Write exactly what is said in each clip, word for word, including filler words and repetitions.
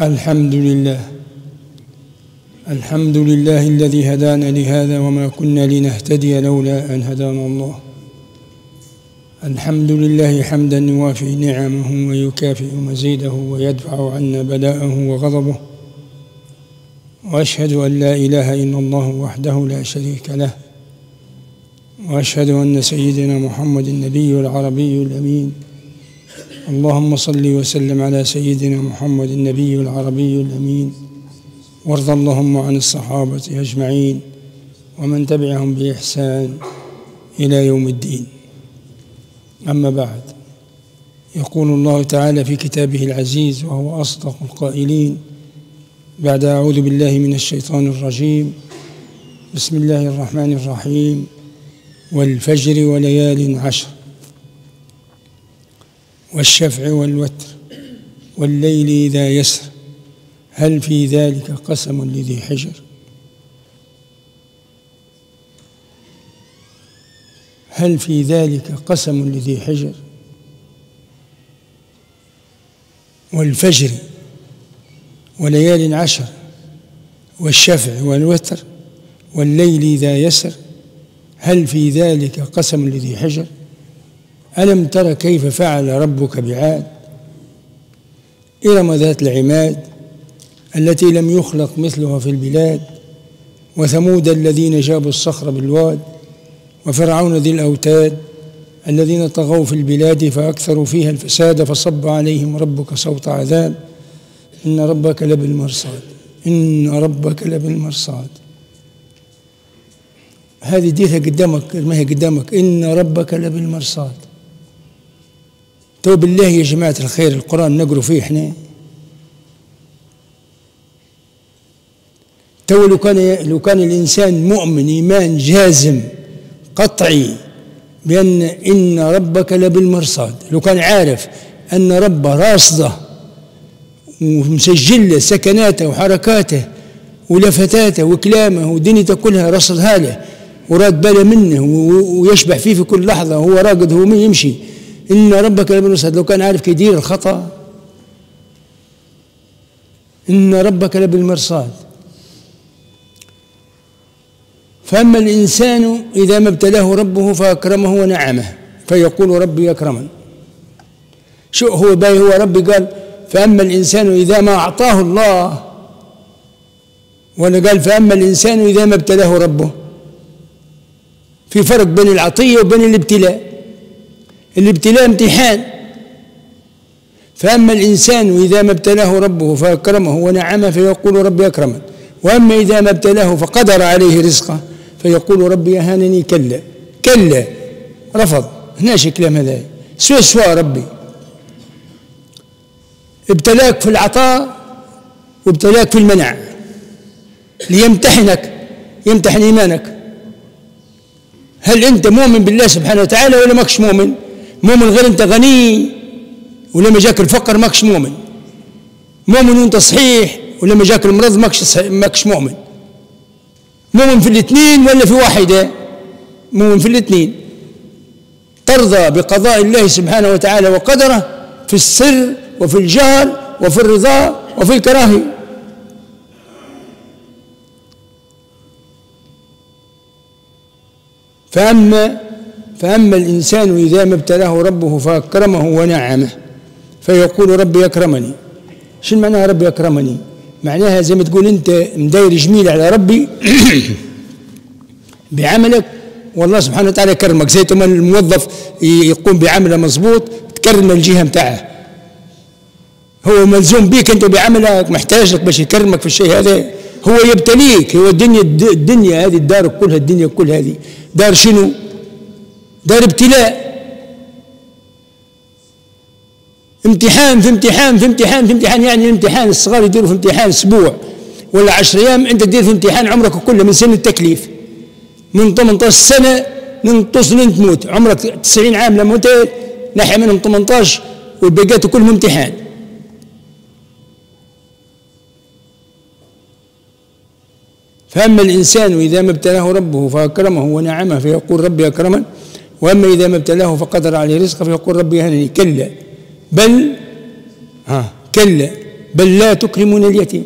الحمد لله الحمد لله الذي هدانا لهذا وما كنا لنهتدي لولا أن هدانا الله. الحمد لله حمدا يوافي نعمه ويكافئ مزيده ويدفع عنا بلاءه وغضبه، وأشهد أن لا إله إلا الله وحده لا شريك له، وأشهد أن سيدنا محمد النبي العربي الأمين. اللهم صل وسلم على سيدنا محمد النبي العربي الأمين، وارض اللهم عن الصحابة أجمعين ومن تبعهم بإحسان إلى يوم الدين. أما بعد، يقول الله تعالى في كتابه العزيز وهو أصدق القائلين بعد أعوذ بالله من الشيطان الرجيم: بسم الله الرحمن الرحيم، والفجر وليال عشر، والشفع والوتر، والليل إذا يسر، هل في ذلك قسم لذي حجر. هل في ذلك قسم لذي حجر. والفجر وليال عشر، والشفع والوتر، والليل إذا يسر، هل في ذلك قسم لذي حجر. ألم تر كيف فعل ربك بعاد، إرم ذات العماد التي لم يخلق مثلها في البلاد، وثمود الذين جابوا الصخر بالواد، وفرعون ذي الأوتاد الذين طغوا في البلاد فأكثروا فيها الفساد، فصب عليهم ربك صوت عذاب، إن ربك لبالمرصاد إن ربك لبالمرصاد. هذه ديتها قدامك، ما هي قدامك، إن ربك لبالمرصاد. تو بالله يا جماعة الخير، القرآن نقرأ فيه احنا. تو لو كان لو كان الإنسان مؤمن إيمان جازم قطعي بأن إن ربك لبالمرصاد، لو كان عارف أن ربه راصده ومسجل له سكناته وحركاته ولفتاته وكلامه ودنيته كلها رصدها له وراد باله منه ويشبح فيه في كل لحظة وهو راقد هو يمشي، إن ربك لبالمرصاد، لو كان عارف كيدير الخطأ. إن ربك لبالمرصاد. فأما الإنسان إذا ما ابتلاه ربه فأكرمه ونعمه فيقول ربي أكرمن. شو هو باي هو ربي قال فأما الإنسان إذا ما أعطاه الله، ولا قال فأما الإنسان إذا ما ابتلاه ربه. في فرق بين العطية وبين الابتلاء. الابتلاء امتحان. فأما الإنسان إذا ما ابتلاه ربه فأكرمه ونعمه فيقول ربي أكرمن، وأما إذا ما ابتلاه فقدر عليه رزقه فيقول ربي أهانني. كلا كلا، رفض، هناش كلام هذا، سوى سوى ربي. ابتلاك في العطاء وابتلاك في المنع ليمتحنك، يمتحن إيمانك. هل أنت مؤمن بالله سبحانه وتعالى ولا ماكش مؤمن؟ مؤمن غير أنت غني ولما جاك الفقر ماكش مؤمن. مؤمن وأنت صحيح ولما جاك المرض ماكش ماكش مؤمن. مؤمن في الاثنين ولا في واحدة؟ مؤمن في الاثنين. ترضى بقضاء الله سبحانه وتعالى وقدره في السر وفي الجهر وفي الرضا وفي الكراهية. فأما فأما الإنسان إذا ما ابتلاه ربه فأكرمه ونعمه فيقول ربي أكرمني. شو معناها ربي أكرمني؟ معناها زي ما تقول أنت مداير جميل على ربي بعملك، والله سبحانه وتعالى كرمك. زي ما الموظف يقوم بعمله مضبوط تكرم الجهة متاعه، هو ملزوم بيك أنت بعملك، محتاج لك باش يكرمك في الشيء هذا. هو يبتليك. هو الدنيا الدنيا هذه الدار كلها، الدنيا كل هذه دار شنو؟ دار ابتلاء. امتحان في امتحان في امتحان في امتحان. يعني الامتحان الصغار يديروا في امتحان اسبوع ولا عشر ايام، انت تدير في امتحان عمرك كله من سن التكليف، من ثمانية عشر سنه ننتص لين تموت. عمرك تسعين عام لما موتيت نحي منهم ثمانية عشر والباقيات كلهم امتحان. فأما الإنسان إذا ما ابتلاه ربه فأكرمه ونعمه فيقول ربي أكرمن، وأما إذا ما ابتلاه فقدر عليه رزقه فيقول ربي أهانني. كلا بل ها كلا بل لا تكرمون اليتيم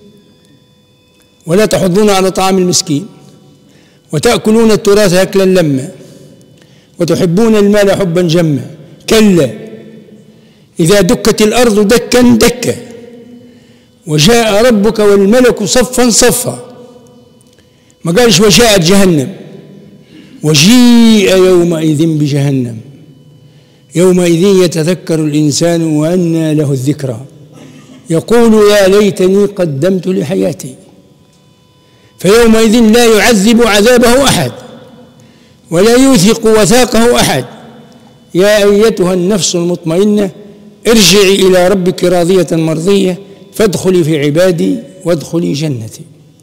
ولا تحضون على طعام المسكين وتأكلون التراث أكلا لما وتحبون المال حبا جما كلا إذا دكت الأرض دكا دكا وجاء ربك والملك صفا صفا. ما قالش وجاءت جهنم، وجيء يومئذ بجهنم يومئذ يتذكر الإنسان وأنى له الذكرى يقول يا ليتني قدمت لحياتي. فيومئذ لا يعذب عذابه أحد ولا يوثق وثاقه أحد. يا أيتها النفس المطمئنة ارجعي إلى ربك راضية مرضية فادخلي في عبادي وادخلي جنتي.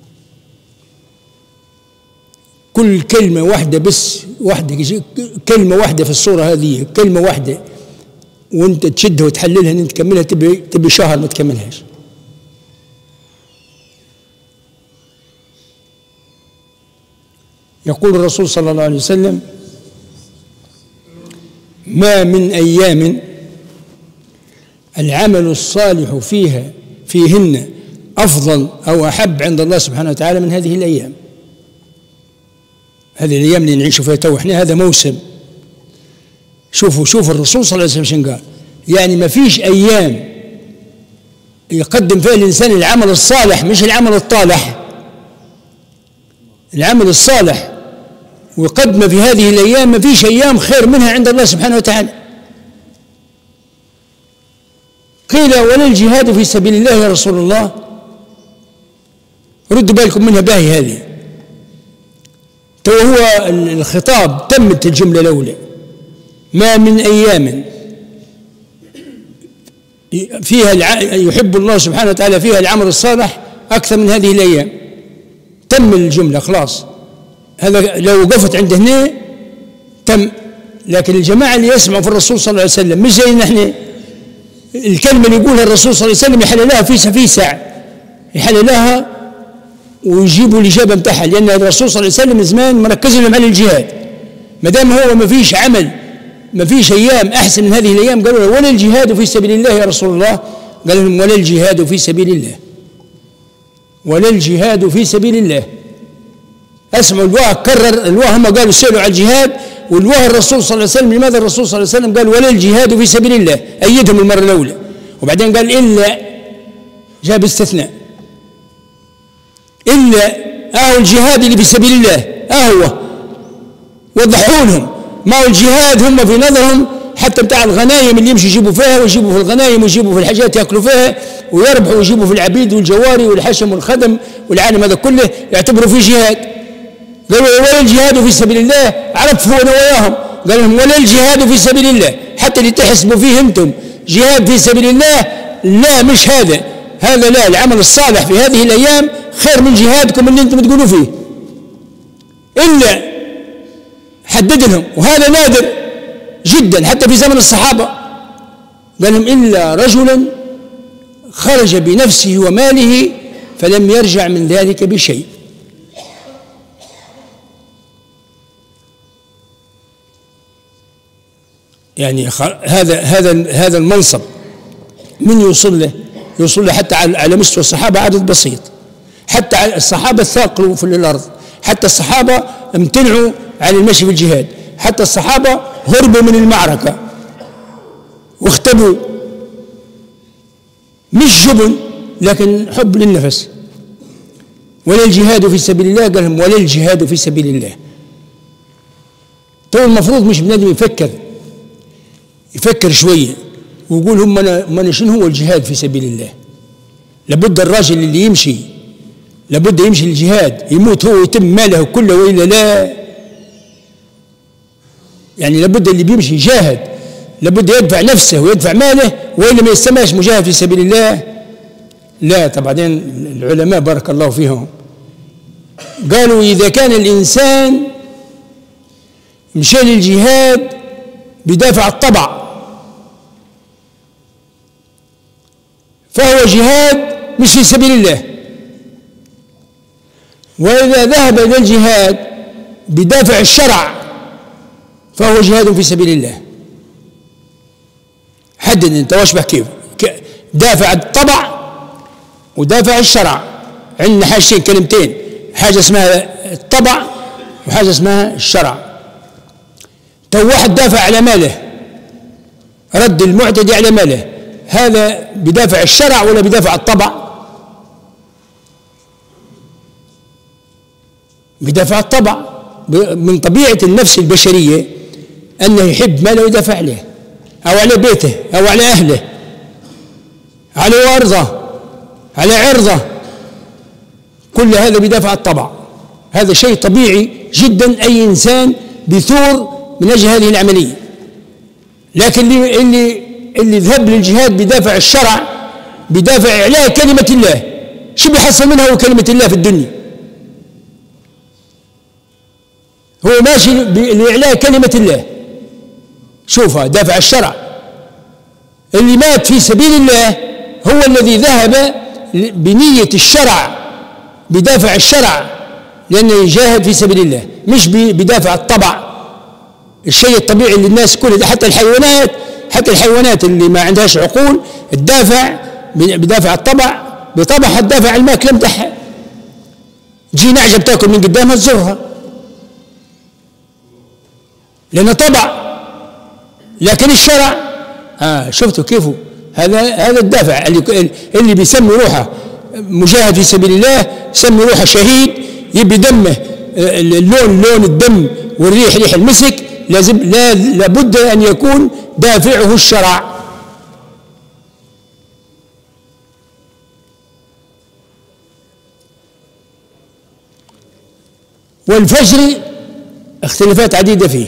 كل كلمة واحدة بس، واحدة كلمة واحدة في الصورة هذه، كلمة واحدة وانت تشدها وتحللها ان تكملها تبي تبي شهر ما تكملهاش. يقول الرسول صلى الله عليه وسلم ما من أيام العمل الصالح فيها فيهن أفضل أو أحب عند الله سبحانه وتعالى من هذه الأيام. هذه الأيام اللي نعيش فيها تو احنا هذا موسم. شوفوا شوفوا الرسول صلى الله عليه وسلم قال يعني ما فيش أيام يقدم فيها الإنسان العمل الصالح مش العمل الطالح، العمل الصالح ويقدم في هذه الأيام ما فيش أيام خير منها عند الله سبحانه وتعالى. قيل ولا الجهاد في سبيل الله يا رسول الله؟ ردوا بالكم منها باهي هذه. تو هو الخطاب تمت الجملة الأولى ما من أيام فيها يحب الله سبحانه وتعالى فيها العمل الصالح أكثر من هذه الأيام. تم الجملة خلاص، هذا لو وقفت عند هنا تم. لكن الجماعة اللي يسمعوا في الرسول صلى الله عليه وسلم مش زي نحن، الكلمة اللي يقولها الرسول صلى الله عليه وسلم يحللها في في ساعة، يحللها ويجيبوا الإجابة بتاعها، لأن الرسول صلى الله عليه وسلم زمان مركز لهم على الجهاد. ما دام هو ما فيش عمل ما فيش أيام أحسن من هذه الأيام قالوا له ولا الجهاد في سبيل الله يا رسول الله؟ قال لهم ولا الجهاد في سبيل الله، ولا الجهاد في سبيل الله. اسمعوا الواه كرر الواه، هم قالوا سألوا على الجهاد والواه الرسول صلى الله عليه وسلم. لماذا الرسول صلى الله عليه وسلم قال ولا الجهاد في سبيل الله؟ أيدهم المرة الأولى وبعدين قال إلا، جاب استثناء، إلا أهو الجهاد اللي في سبيل الله أهو. وضحوا لهم ما هو الجهاد. هم في نظرهم حتى بتاع الغنايم اللي يمشي يجيبوا فيها ويجيبوا في الغنايم ويجيبوا في الحاجات يأكلوا فيها ويربحوا ويجيبوا في العبيد والجواري والحشم والخدم والعالم هذا كله يعتبروا فيه جهاد. قالوا ولا الجهاد في سبيل الله، عرفوا أنا وياهم قال لهم ولا الجهاد في سبيل الله حتى اللي تحسبوا فيه أنتم جهاد في سبيل الله، لا مش هذا، هذا لا. العمل الصالح في هذه الأيام خير من جهادكم اللي أنتم تقولوا فيه. إلا حدد لهم، وهذا نادر جدا حتى في زمن الصحابة، قال لهم إلا رجلا خرج بنفسه وماله فلم يرجع من ذلك بشيء. يعني هذا هذا هذا المنصب من يوصل له؟ يوصل له حتى على مستوى الصحابة عدد بسيط، حتى الصحابة ثاقلوا في الأرض، حتى الصحابة امتنعوا عن المشي في الجهاد، حتى الصحابة هربوا من المعركة واختبوا، مش جبن لكن حب للنفس. ولا الجهاد في سبيل الله قال لهم ولا الجهاد في سبيل الله. تو المفروض مش بنادم يفكر يفكر شوية ويقول هم من شنو هو الجهاد في سبيل الله. لابد الراجل اللي يمشي لابد يمشي الجهاد يموت هو ويتم ماله كله وإلا لا. يعني لابد اللي بيمشي يجاهد، لابد يدفع نفسه ويدفع ماله وإلا ما يسماش مجاهد في سبيل الله. لا طبعا العلماء بارك الله فيهم قالوا إذا كان الإنسان مشى للجهاد بدافع الطبع فهو جهاد مش في سبيل الله، وإذا ذهب إلى الجهاد بدافع الشرع فهو جهاد في سبيل الله. حدد انت واش بحكي، دافع الطبع ودافع الشرع. عندنا حاجتين كلمتين، حاجة اسمها الطبع وحاجة اسمها الشرع. تو واحد دافع على ماله، رد المعتدي على ماله، هذا بدافع الشرع ولا بدافع الطبع؟ بدافع الطبع. من طبيعة النفس البشرية أنه يحب ماله ويدافع عليه، أو على بيته أو على أهله، على وارضه، على عرضه، كل هذا بدافع الطبع. هذا شيء طبيعي جدا، أي إنسان بيثور من أجل هذه العملية. لكن اللي اللي اللي ذهب للجهاد بدافع الشرع، بدافع إعلاء كلمة الله، شو بيحصل منها هو كلمة الله في الدنيا؟ هو ماشي لإعلاء كلمة الله. شوفها دافع الشرع. اللي مات في سبيل الله هو الذي ذهب بنية الشرع، بدافع الشرع، لأنه يجاهد في سبيل الله، مش بدافع الطبع، الشيء الطبيعي اللي الناس كلها، حتى الحيوانات حتى الحيوانات اللي ما عندهاش عقول الدافع بدافع الطبع، بطبعها تدافع الماكلة متاعها. تجي نعجة بتاكل من قدامها تزورها لأنه طبع. لكن الشرع آه شفتوا كيف هذا هذا الدافع اللي اللي بيسمي روحه مجاهد في سبيل الله، يسمي روحه شهيد، يبي دمه اللون لون الدم والريح ريح المسك، لازم لا لابد أن يكون دافعه الشرع. والفجر اختلافات عديدة فيه.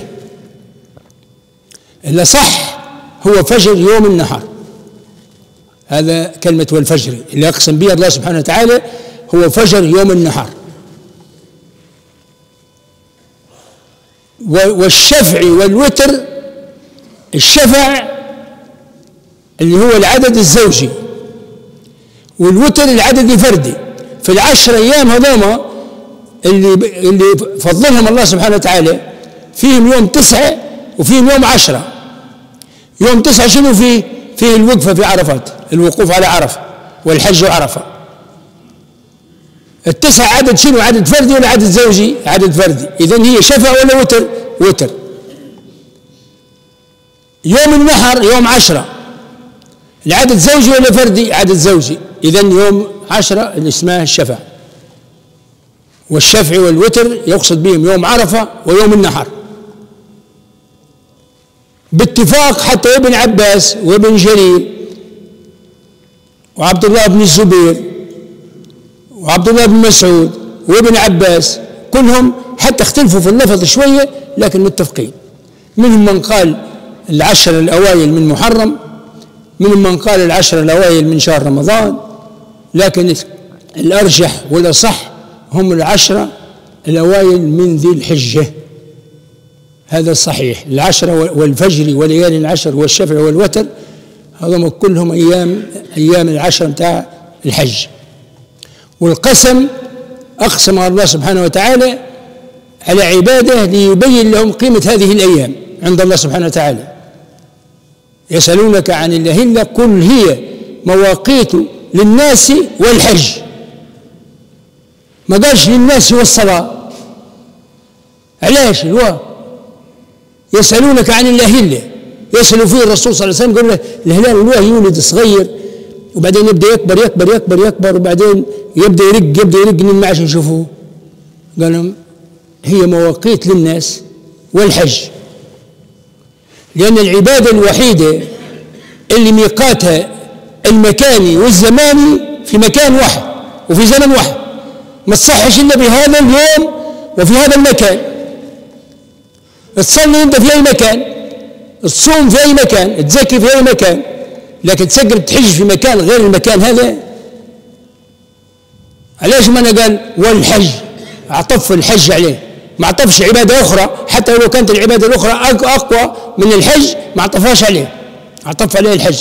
اللي صح هو فجر يوم النهار، هذا كلمة والفجر اللي أقسم بها الله سبحانه وتعالى، هو فجر يوم النهار. والشفع والوتر، الشفع اللي هو العدد الزوجي، والوتر العدد الفردي. في العشر أيام هذوما اللي اللي فضلهم الله سبحانه وتعالى، فيهم يوم تسعة وفيهم يوم عشرة. يوم تسعة شنو فيه؟ فيه الوقفة في عرفات، الوقوف على عرفة والحج عرفة. التسعة عدد شنو؟ عدد فردي ولا عدد زوجي؟ عدد فردي. إذن هي شفع ولا وتر؟ وتر. يوم النحر يوم عشرة، العدد زوجي ولا فردي؟ عدد زوجي. إذن يوم عشرة اللي اسمها الشفع. والشفع والوتر يقصد بهم يوم عرفة ويوم النحر باتفاق. حتى ابن عباس وابن جرير وعبد الله بن الزبير وعبد الله بن مسعود وابن عباس كلهم حتى اختلفوا في اللفظ شوية لكن متفقين. منهم من قال العشر الأوائل من محرم، منهم من قال العشر الأوائل من شهر رمضان، لكن الأرجح والأصح هم العشرة الأوائل من ذي الحجة. هذا الصحيح. العشرة والفجر وليالي العشر والشفع والوتر هذهم كلهم أيام أيام العشر متاع الحج. والقسم أقسم الله سبحانه وتعالى على عباده ليبين لهم قيمة هذه الأيام عند الله سبحانه وتعالى. يسألونك عن الأهلة قل هي مواقيت للناس والحج، ما قالش للناس والصلاة. علاش؟ الوا يسألونك عن الأهلة، يسألوا فيه الرسول صلى الله عليه وسلم، قال له الهلال الواه يولد صغير وبعدين يبدأ يكبر يكبر يكبر يكبر وبعدين يبدأ يرق يبدأ يرق ما عادش نشوفوه. قال لهم هي مواقيت للناس والحج، لأن العبادة الوحيدة اللي ميقاتها المكاني والزماني في مكان واحد وفي زمن واحد، ما تصحش إلا بهذا اليوم وفي هذا المكان. تصلي أنت في أي مكان، تصوم في أي مكان، تزكي في أي مكان، لكن تسقر تحج في مكان غير المكان هذا. علاش ما أنا قال والحج أعطف الحج عليه، ما أعطفش عبادة أخرى، حتى لو كانت العبادة الأخرى أقوى من الحج ما أعطفهاش عليه، أعطف عليه الحج.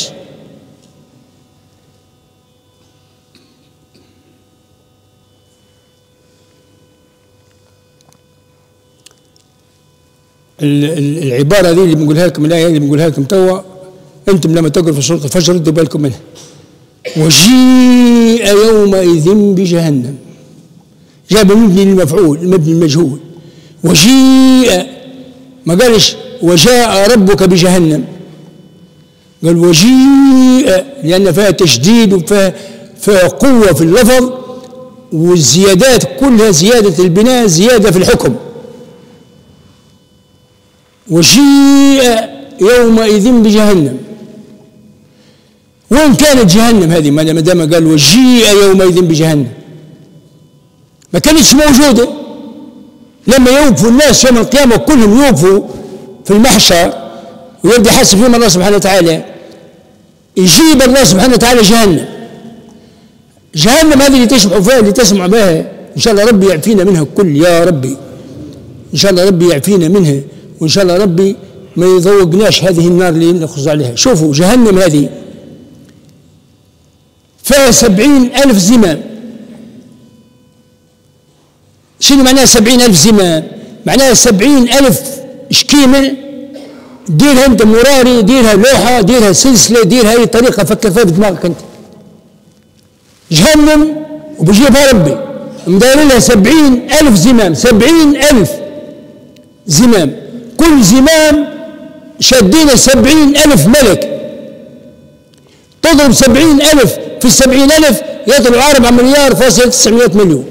العبارة دي اللي بنقولها لكم، الآية اللي بنقولها لكم توا، أنتم لما تقروا في سورة الفجر ردوا بالكم منها. وجيء يوم يومئذ بجهنم، جاب المبني للمفعول المبني المجهول. وجيء، ما قالش وجاء ربك بجهنم، قال وجيء لأن فيها تشديد وفيها فيها قوة في اللفظ، والزيادات كلها زيادة البناء زيادة في الحكم. وجيء يومئذ بجهنم، وين كانت جهنم هذه ما دام قال وجيء يومئذ بجهنم؟ ما كانتش موجودة. لما يوقفوا الناس يوم القيامة كلهم يوقفوا في المحشر ويبدأ يحاسب فيهم الله سبحانه وتعالى، يجيب الله سبحانه وتعالى جهنم. جهنم هذه اللي تسمعوا فيها اللي تسمع بها، إن شاء الله ربي يعفينا منها الكل يا ربي، إن شاء الله ربي يعفينا منها، وإن شاء الله ربي ما يذوقناش هذه النار اللي نخرج عليها. شوفوا جهنم هذه فيها سبعين ألف زمام. شنو معناها سبعين ألف زمام؟ معناها سبعين ألف شكيمة، ديرها أنت مراري، ديرها لوحة، ديرها سلسلة، ديرها أي طريقة فكر فيها بدماغك أنت. جهنم وبجيبها ربي مدار لها سبعين ألف زمام، سبعين ألف زمام، كل زمام شادين سبعين ألف ملك. تضرب سبعين ألف في السبعين ألف يطلع أربعة مليار فاصل تسعمائة مليون.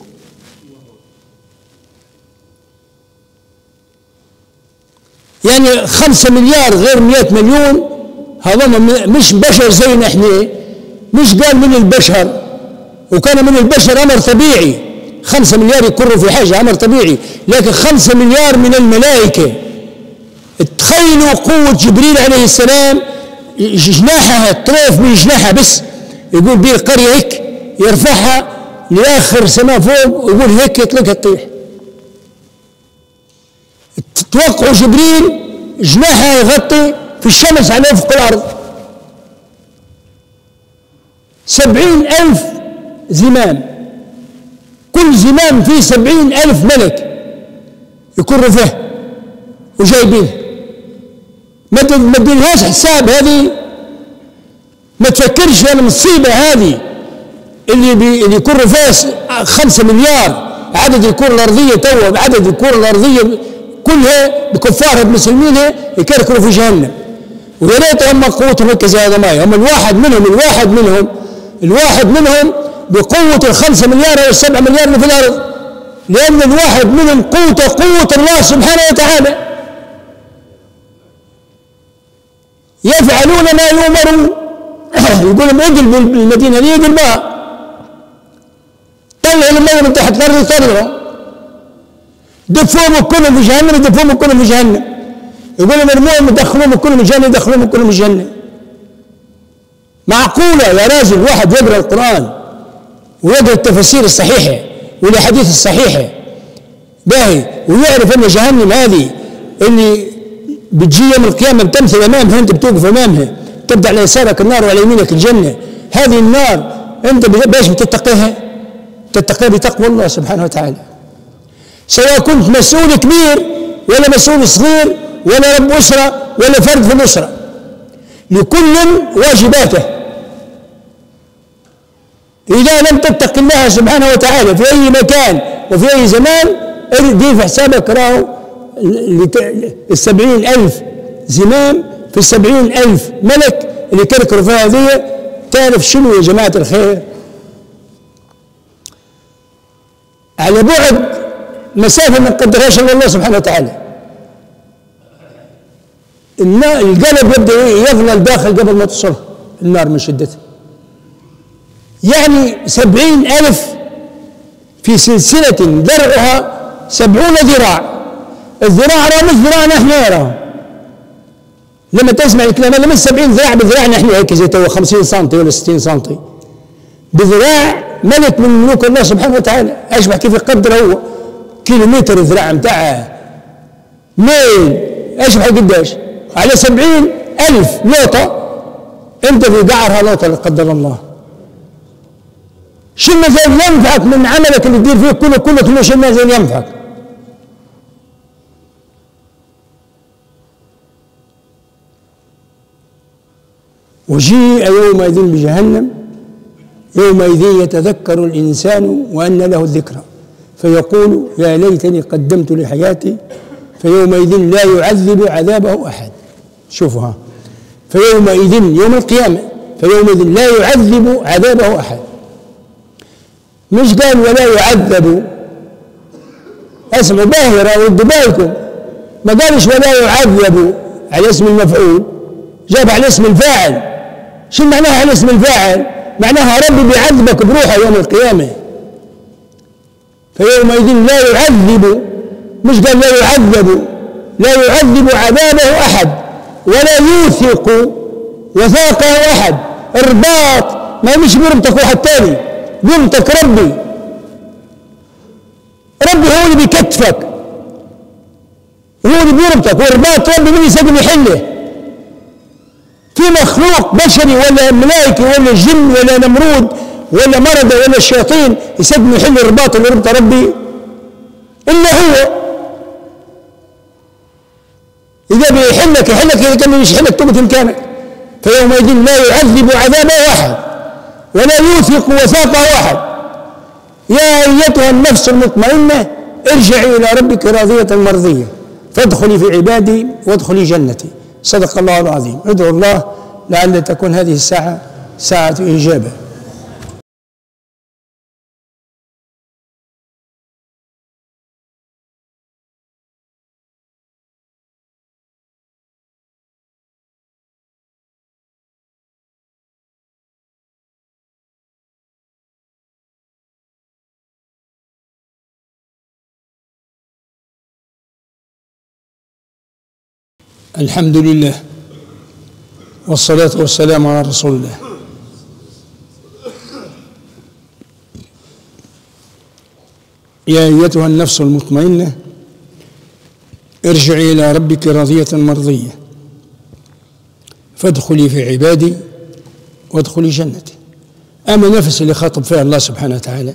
يعني خمسة مليار غير مئة مليون، هذا مش بشر زينا احنا، مش قال من البشر، وكان من البشر أمر طبيعي، خمسة مليار يكروا في حاجة أمر طبيعي، لكن خمسة مليار من الملائكة. تخيلوا قوة جبريل عليه السلام، جناحها طرف من جناحها بس، يقول بيه القرية هيك يرفعها لآخر سماء فوق ويقول هيك يطلقها تطيح. توقعوا جبريل جناحها يغطي في الشمس على أفق الأرض. سبعين ألف زمام، كل زمام فيه سبعين ألف ملك يكر فيه وجايبين. ما تديلهاش حساب هذه، ما تفكرش في المصيبة هذه اللي بي اللي يكر فيها خمسة مليار عدد الكرة الأرضية. تو عدد الكرة الأرضية كلها بكفارها بمسلمينها يكركروا في جهنم، ويا ريت هم قوتهم هيك زي هذا ماي. هم الواحد منهم الواحد منهم الواحد منهم بقوة الخمسة مليار أو السبعة مليار اللي في الأرض، لأن الواحد منهم قوته قوة الله سبحانه وتعالى. يفعلون ما يؤمرون. يقول لهم اقلبوا المدينة دي اقلبوها، طلعوا الماء من تحت الأرض يطلعوا، دفوهم كلهم في جهنم، دفوهم كلهم في جهنم. يقول لهم ارموهم يدخلوهم كلهم في جهنم، يدخلوهم كلهم في جهنم. معقولة يا راجل واحد يقرأ القرآن ويقرأ التفاسير الصحيحة والأحاديث الصحيحة باهي ويعرف أن جهنم هذه اللي بتجي يوم القيامة بتمثل أمامها، أنت بتوقف أمامها، تبدأ على يسارك النار وعلى يمينك الجنة. هذه النار أنت بايش بتتقيها؟ تتقيها بتقوى الله سبحانه وتعالى. سواء كنت مسؤول كبير ولا مسؤول صغير ولا رب أسرة ولا فرد في الأسرة، لكل واجباته. إذا لم تتق الله سبحانه وتعالى في أي مكان وفي أي زمان، دي في حسابك راهو السبعين ألف زمام في السبعين ألف ملك اللي كركروا فيها هذه. تعرف شنو يا جماعة الخير؟ على بعد مسافة ما قدرهاش الله سبحانه وتعالى، القلب يبدأ يغلى الداخل قبل ما تصل النار من شدتها. يعني سبعين ألف في سلسلة درعها سبعون ذراع. الذراع راه مش ذراعنا احنا، راه لما تسمع الكلام هذا مش سبعين ذراع بذراعنا احنا هيك زي تو خمسين سنتي ولا ستين سنتي، بذراع ملك من ملوك الله سبحانه وتعالى. اشبه كيف يقدر هو كيلومتر الذراع متاعها ميل، اشبه قداش على سبعين ألف لوطة انت في قعرها لوطة لا قدر الله. شو المثال ينفعك من عملك اللي تدير فيه كله كله كله شو المثال ينفعك؟ وجيء يومئذ بجهنم يومئذ يتذكر الإنسان وأن له الذكرى فيقول يا ليتني قدمت لحياتي فيومئذ لا يعذب عذابه أحد. شوفوا ها، فيومئذ يوم القيامة فيومئذ لا يعذب عذابه أحد، مش قال ولا يعذب، اسمعوا باهرة ردوا بالكم، ما قالش ولا يعذب على اسم المفعول، جاب على اسم الفاعل. شو معناها على اسم الفاعل؟ معناها ربي بيعذبك بروحه يوم القيامة. فيومئذ لا يعذب، مش قال لا يعذب، لا يعذب عذابه أحد ولا يوثق وثاقه أحد. الرباط ما مش بيربطك واحد تاني، بيربطك ربي. ربي هو اللي بيكتفك، هو اللي بيربطك، والرباط ربي من يسجل يحله. في مخلوق بشري ولا ملائكة ولا جن ولا نمرود ولا مرضى ولا الشياطين يسجل يحل الرباط اللي ربط ربي إلا هو. إذا بيحلك يحلك، إذا كان مش يحلك تبت مكانك. فيومئذ لا يعذب عذابه أحد ولا يوثق وثاقه أحد. يا أيتها النفس المطمئنة ارجعي إلى ربك راضية مرضية فادخلي في عبادي وادخلي جنتي. صدق الله العظيم. ادعو الله لعل تكون هذه الساعة ساعة إجابة. الحمد لله والصلاة والسلام على رسول الله. يا أيتها النفس المطمئنة ارجعي إلى ربك راضية مرضية فادخلي في عبادي وادخلي جنتي. أما النفس اللي خاطب فيها الله سبحانه وتعالى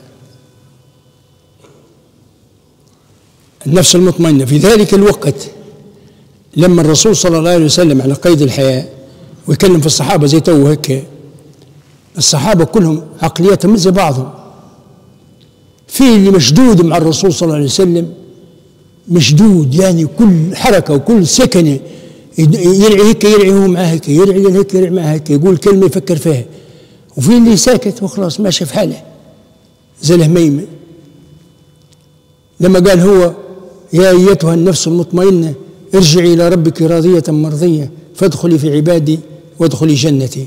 النفس المطمئنة في ذلك الوقت لما الرسول صلى الله عليه وسلم على قيد الحياة ويكلم في الصحابة زي تو هيك، الصحابة كلهم عقلياتهم مثل بعضهم. في اللي مشدود مع الرسول صلى الله عليه وسلم، مشدود يعني كل حركة وكل سكنة يرعي هيك يرعي هو معاه هيك، يرعي هيك يرعي معاه هيك، يقول كلمة يفكر فيها. وفي اللي ساكت وخلاص ماشي في حاله زي الهميمة. لما قال هو يا أيتها النفس المطمئنة ارجعي إلى ربك راضية مرضية فادخلي في عبادي وادخلي جنتي،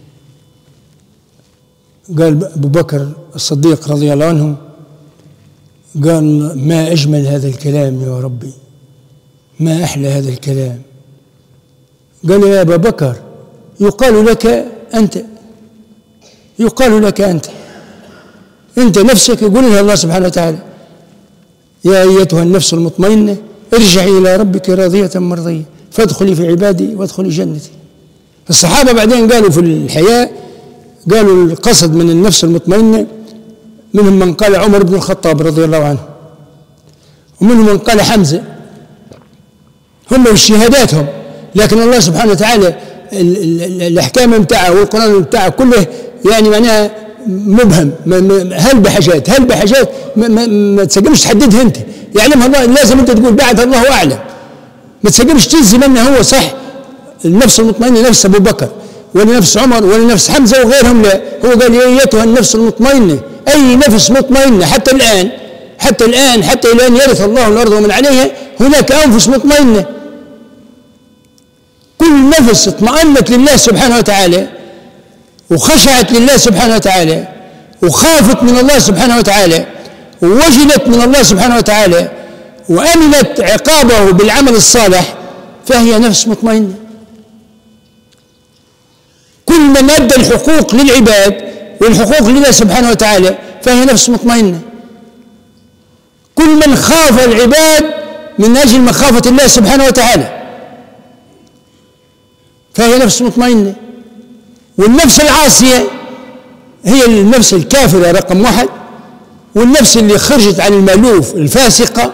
قال أبو بكر الصديق رضي الله عنه قال ما أجمل هذا الكلام يا ربي، ما أحلى هذا الكلام. قال يا أبا بكر يقال لك أنت، يقال لك أنت أنت نفسك يقول لها الله سبحانه وتعالى يا أيتها النفس المطمئنة ارجعي إلى ربك راضية مرضية فادخلي في عبادي وادخلي جنتي. الصحابة بعدين قالوا في الحياة، قالوا القصد من النفس المطمئنة منهم من قال عمر بن الخطاب رضي الله عنه، ومنهم من قال حمزة، هم وشهاداتهم. لكن الله سبحانه وتعالى الأحكام متاعه والقرآن متاعه كله يعني معناها مبهم، هل بحاجات هل بحاجات ما, ما, ما تسقمش تحددها انت، يعلمها الله، لازم انت تقول بعد الله اعلم، ما تسقمش تلزم انه هو صح. النفس المطمئنه نفس ابو بكر ولا نفس عمر ولا نفس حمزه وغيرهم، لا، هو قال يا ايتها النفس المطمئنه، اي نفس مطمئنه حتى الان حتى الان حتى الى ان يرث الله الارض ومن عليها هناك انفس مطمئنه. كل نفس اطمأنت لله سبحانه وتعالى وخشعت لله سبحانه وتعالى وخافت من الله سبحانه وتعالى ووجلت من الله سبحانه وتعالى وأمنت عقابه بالعمل الصالح فهي نفس مطمئنة. كل من أدى الحقوق للعباد والحقوق لله سبحانه وتعالى فهي نفس مطمئنة. كل من خاف العباد من أجل مخافة الله سبحانه وتعالى فهي نفس مطمئنة. والنفس العاصية هي النفس الكافرة رقم واحد، والنفس اللي خرجت عن المألوف الفاسقة،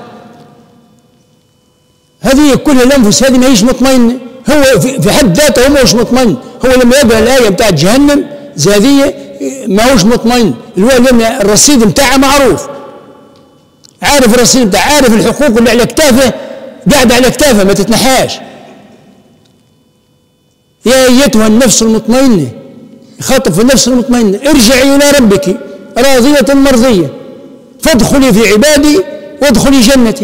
هذه كل الأنفس هذه ما هيش مطمئنة. هو في حد ذاته هو مش مطمئن. هو لما يقرأ الآية بتاعت جهنم زادية ما هوش مطمئن. الوالد الرصيد بتاعه معروف، عارف الرصيد بتاعه، عارف الحقوق اللي على كتافه، قاعد على كتافه ما تتنحاش. يا ايتها النفس المطمئنه، يخاطب في النفس المطمئنه، ارجعي الى ربك راضيه مرضيه فادخلي في عبادي وادخلي جنتي.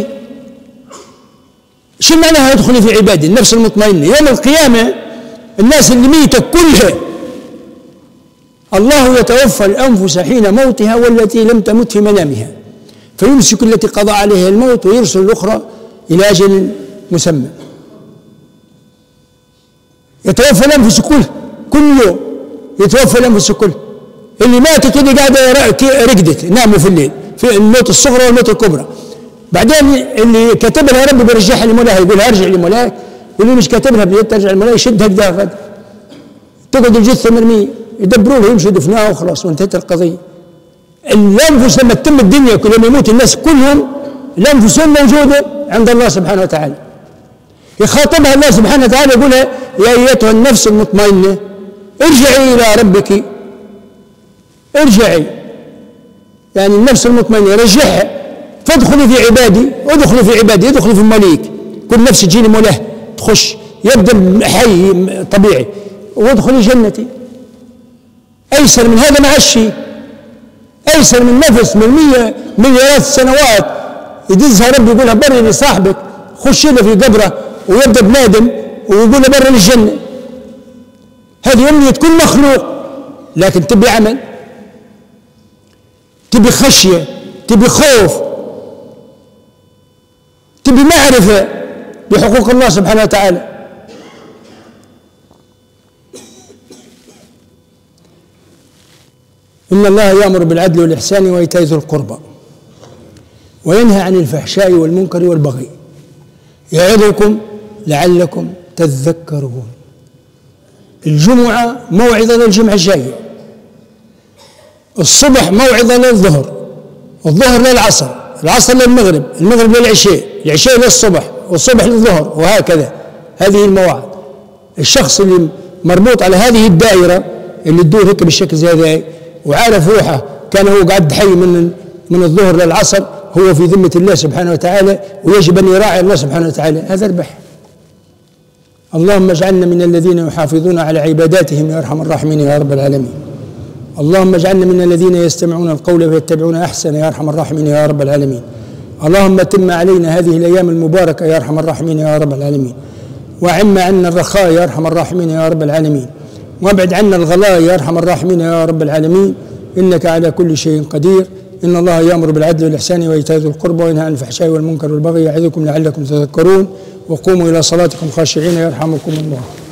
شو معناها ادخلي في عبادي؟ النفس المطمئنه يوم القيامه الناس اللي ميتة كلها الله يتوفى الأنفس حين موتها والتي لم تمت في منامها فيمسك التي قضى عليها الموت ويرسل الأخرى إلى أجل مسمى. يتوفى الأنفس كلها كل يوم، يتوفى الأنفس كلها. اللي ماتت اللي قاعدة رقدت ناموا في الليل في الموت الصغرى والموت الكبرى. بعدين اللي كتبها ربي بيرجعها لمولاها، يقول ارجع لمولاك، واللي مش كاتبها بترجع لمولاها يشدها كده غدا، تقعد الجثه مرميه يدبروا لها يمشوا دفناها وخلاص وانتهت القضيه. الانفس لما تتم الدنيا كل يوم يموت الناس كلهم الانفس موجوده عند الله سبحانه وتعالى. يخاطبها الله سبحانه وتعالى يقول لها يا ايتها النفس المطمئنه ارجعي الى ربك، ارجعي يعني النفس المطمئنه رجعها فادخلي في عبادي وادخلي في عبادي، ادخلي في المليك. كل نفس تجي لي مولاه تخش يبدا حي طبيعي وادخلي جنتي. ايسر من هذا ما عاش شيء، ايسر من نفس من مية مليارات السنوات يدزها ربي يقولها بري لصاحبك خش له في قبره ويبدا بنادم ويقول له بري للجنه. هذه امنيه كل مخلوق، لكن تبي عمل، تبي خشيه، تبي خوف، تبي معرفة بحقوق الله سبحانه وتعالى. إن الله يأمر بالعدل والإحسان وإيتاء ذي القربى وينهى عن الفحشاء والمنكر والبغي يعظكم لعلكم تذكرون. الجمعة موعظة للجمعة الجاية، الصبح موعظة للظهر، الظهر للعصر، العصر للمغرب، المغرب للعشاء، العشاء للصبح، والصبح للظهر، وهكذا. هذه المواعظ. الشخص اللي مربوط على هذه الدائرة اللي تدور هيك بالشكل زي هذا وعارف روحه كان هو قاعد حي من من الظهر للعصر هو في ذمة الله سبحانه وتعالى ويجب أن يراعي الله سبحانه وتعالى، هذا ربح. اللهم اجعلنا من الذين يحافظون على عباداتهم يا أرحم الراحمين يا رب العالمين. اللهم اجعلنا من الذين يستمعون القول فيتبعون أحسن يا أرحم الراحمين يا رب العالمين. اللهم تم علينا هذه الأيام المباركة يا أرحم الراحمين يا رب العالمين، وعم عنا الرخاء يا أرحم الراحمين يا رب العالمين، وابعد عنا الغلاء يا أرحم الراحمين يا رب العالمين، إنك على كل شيء قدير. إن الله يأمر بالعدل والإحسان وإيتاء ذي القربى وينهى عن الفحشاء والمنكر والبغي يعظكم لعلكم تذكرون. وقوموا إلى صلاتكم خاشعين يرحمكم الله.